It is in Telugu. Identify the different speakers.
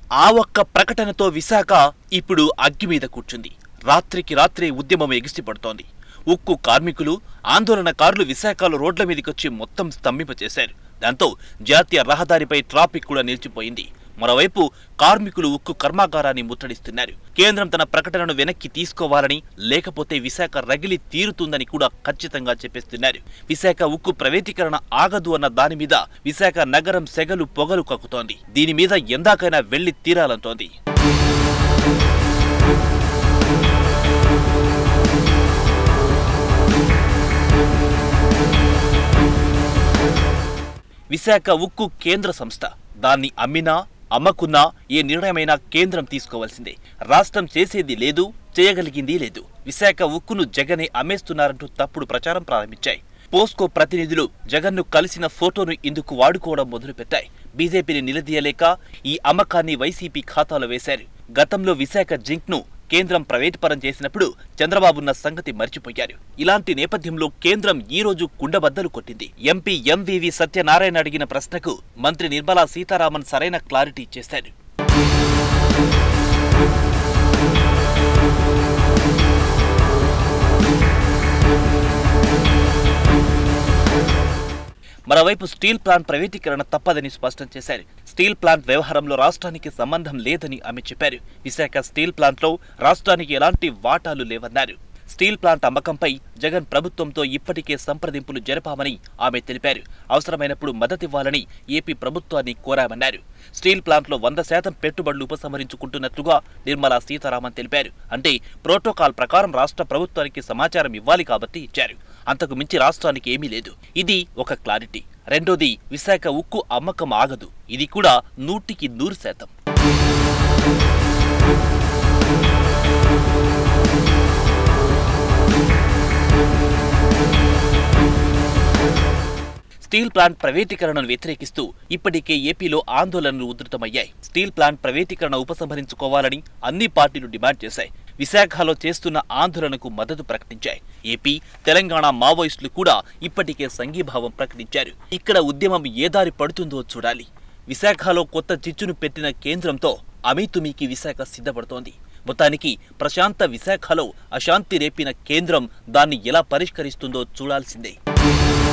Speaker 1: ఆ ఒక్క ప్రకటనతో విశాఖ ఇప్పుడు అగ్గి మీద కూర్చుంది. రాత్రికి రాత్రే ఉద్యమం ఎగిసిపడుతోంది. ఉక్కు కార్మికులు, ఆందోళనకారులు విశాఖలో రోడ్ల మీదకొచ్చి మొత్తం స్తంభింపచేశారు. దాంతో జాతీయ రహదారిపై ట్రాఫిక్ కూడా నిలిచిపోయింది. మరోవైపు కార్మికులు ఉక్కు కర్మాగారాన్ని ముట్టడిస్తున్నారు. కేంద్రం తన ప్రకటనను వెనక్కి తీసుకోవాలని, లేకపోతే విశాఖ రగిలి తీరుతుందని కూడా ఖచ్చితంగా చెప్పేస్తున్నారు. విశాఖ ఉక్కు ప్రైవేటీకరణ ఆగదు అన్న దాని మీద విశాఖ నగరం సెగలు పొగలు కక్కుతోంది. దీని మీద ఎందాకైనా వెళ్లి తీరాలంటోంది. విశాఖ ఉక్కు కేంద్ర సంస్థ. దాన్ని అమ్మినా అమ్మకున్నా ఏ నిర్ణయమైనా కేంద్రం తీసుకోవాల్సిందే. రాష్ట్రం చేసేది లేదు, చేయగలిగింది లేదు. విశాఖ ఉక్కును జగనే అమ్మేస్తున్నారంటూ తప్పుడు ప్రచారం ప్రారంభించాయి. పోస్కో ప్రతినిధులు జగన్ను కలిసిన ఫోటోను ఇందుకు వాడుకోవడం మొదలుపెట్టాయి. బీజేపీని నిలదీయలేక ఈ అమ్మకాన్ని వైసీపీ ఖాతాలో వేశారు. గతంలో విశాఖ జింక్ను కేంద్రం ప్రైవేటుపరం చేసినప్పుడు చంద్రబాబున్న సంగతి మర్చిపోయారు. ఇలాంటి నేపథ్యంలో కేంద్రం ఈ రోజు కుండబద్దలు కొట్టింది. ఎంపీ ఎంవీవీ సత్యనారాయణ అడిగిన ప్రశ్నకు మంత్రి నిర్మలా సీతారామన్ సరైన క్లారిటీ ఇచ్చేశారు. మరోవైపు స్టీల్ ప్లాంట్ ప్రైవేటీకరణ తప్పదని స్పష్టం చేశారు. స్టీల్ ప్లాంట్ వ్యవహారంలో రాష్ట్రానికి సంబంధం లేదని ఆమె చెప్పారు. విశాఖ స్టీల్ ప్లాంట్లో రాష్ట్రానికి ఎలాంటి వాటాలు లేవన్నారు. స్టీల్ ప్లాంట్ అమ్మకంపై జగన్ ప్రభుత్వంతో ఇప్పటికే సంప్రదింపులు జరిపామని ఆమె తెలిపారు. అవసరమైనప్పుడు మద్దతివ్వాలని ఏపీ ప్రభుత్వాన్ని కోరామన్నారు. స్టీల్ ప్లాంట్లో 100% పెట్టుబడులు ఉపసంహరించుకుంటున్నట్లుగా నిర్మలా సీతారామన్ తెలిపారు. అంటే ప్రోటోకాల్ ప్రకారం రాష్ట్ర ప్రభుత్వానికి సమాచారం ఇవ్వాలి కాబట్టి ఇచ్చారు. అంతకు మించి రాష్ట్రానికి ఏమీ లేదు. ఇది ఒక క్లారిటీ. రెండోది, విశాఖ ఉక్కు అమ్మకం ఆగదు. ఇది కూడా 100%. స్టీల్ ప్లాంట్ ప్రైవేటీకరణను వ్యతిరేకిస్తూ ఇప్పటికే ఏపీలో ఆందోళనలు ఉధృతమయ్యాయి. స్టీల్ ప్లాంట్ ప్రైవేటీకరణ ఉపసంహరించుకోవాలని అన్ని పార్టీలు డిమాండ్ చేశాయి. విశాఖలో చేస్తున్న ఆందోళనకు మద్దతు ప్రకటించాయి. ఏపీ, తెలంగాణ మావోయిస్టులు కూడా ఇప్పటికే సంఘీభావం ప్రకటించారు. ఇక్కడ ఉద్యమం ఏ దారి పడుతుందో చూడాలి. విశాఖలో కొత్త చిచ్చును పెట్టిన కేంద్రంతో అమీతుమీకి విశాఖ సిద్ధపడుతోంది. మొత్తానికి ప్రశాంత విశాఖలో అశాంతి రేపిన కేంద్రం దాన్ని ఎలా పరిష్కరిస్తుందో చూడాల్సిందే.